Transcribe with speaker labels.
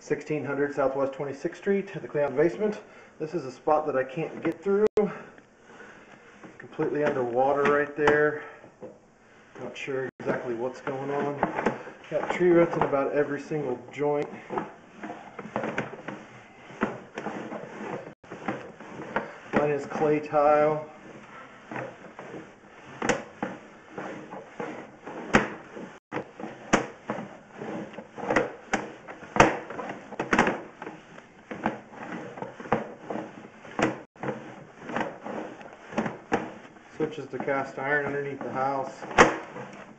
Speaker 1: 1600 Southwest 26th Street at the Cleon Basement. This is a spot that I can't get through. Completely underwater right there. Not sure exactly what's going on. Got tree roots in about every single joint. Mine is clay tile. Switches to cast iron underneath the house.